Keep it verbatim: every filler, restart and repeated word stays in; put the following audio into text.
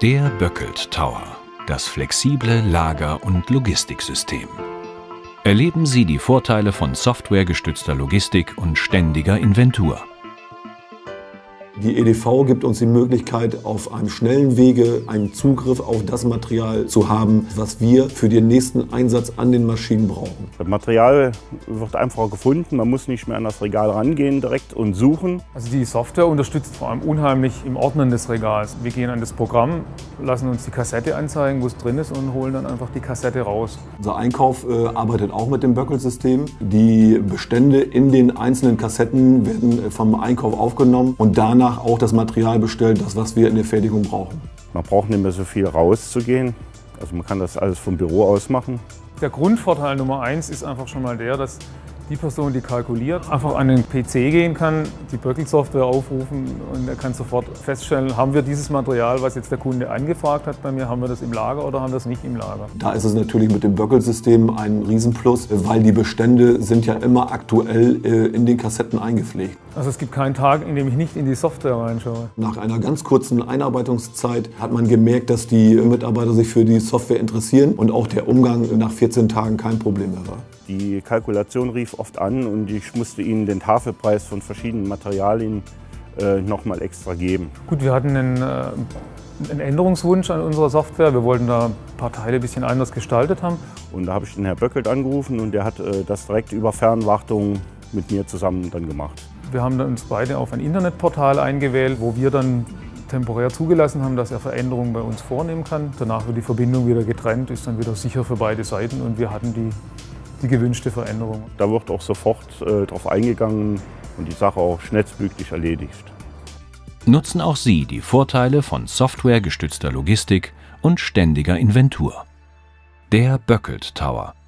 Der Böckelt Tower, das flexible Lager- und Logistiksystem. Erleben Sie die Vorteile von softwaregestützter Logistik und ständiger Inventur. Die E D V gibt uns die Möglichkeit, auf einem schnellen Wege einen Zugriff auf das Material zu haben, was wir für den nächsten Einsatz an den Maschinen brauchen. Das Material wird einfach gefunden, man muss nicht mehr an das Regal rangehen direkt und suchen. Also die Software unterstützt vor allem unheimlich im Ordnen des Regals. Wir gehen an das Programm, lassen uns die Kassette anzeigen, wo es drin ist und holen dann einfach die Kassette raus. Unser Einkauf äh, arbeitet auch mit dem Böckelt-System. Die Bestände in den einzelnen Kassetten werden vom Einkauf aufgenommen und danach auch das Material bestellt, das was wir in der Fertigung brauchen. Man braucht nicht mehr so viel rauszugehen, also man kann das alles vom Büro aus machen. Der Grundvorteil Nummer eins ist einfach schon mal der, dass die Person, die kalkuliert, einfach an den P C gehen kann, die Böckelt-Software aufrufen und er kann sofort feststellen, haben wir dieses Material, was jetzt der Kunde angefragt hat bei mir, haben wir das im Lager oder haben wir das nicht im Lager? Da ist es natürlich mit dem Böckelt-System ein Riesenplus, weil die Bestände sind ja immer aktuell in den Kassetten eingepflegt. Also es gibt keinen Tag, in dem ich nicht in die Software reinschaue. Nach einer ganz kurzen Einarbeitungszeit hat man gemerkt, dass die Mitarbeiter sich für die Software interessieren und auch der Umgang nach vierzehn Tagen kein Problem mehr war. Die Kalkulation rief oft an und ich musste ihnen den Tafelpreis von verschiedenen Materialien äh, noch mal extra geben. Gut, wir hatten einen, äh, einen Änderungswunsch an unserer Software. Wir wollten da ein paar Teile ein bisschen anders gestaltet haben. Und da habe ich den Herrn Böckelt angerufen und der hat äh, das direkt über Fernwartung mit mir zusammen dann gemacht. Wir haben dann uns beide auf ein Internetportal eingewählt, wo wir dann temporär zugelassen haben, dass er Veränderungen bei uns vornehmen kann. Danach wird die Verbindung wieder getrennt, ist dann wieder sicher für beide Seiten und wir hatten die die gewünschte Veränderung. Da wird auch sofort äh, darauf eingegangen und die Sache auch schnellstmöglich erledigt. Nutzen auch Sie die Vorteile von softwaregestützter Logistik und ständiger Inventur. Der Böckelt Tower.